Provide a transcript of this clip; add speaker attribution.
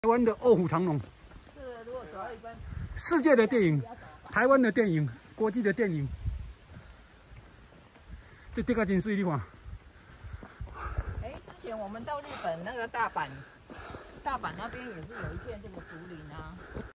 Speaker 1: 台湾的《卧虎藏龙》，
Speaker 2: 是如果走到一半，
Speaker 1: 世界的电影，台湾的电影，国际的电影，这地个真水，你看。
Speaker 2: 哎，之前我们到日本那个大阪那边也是有一片这个竹林啊。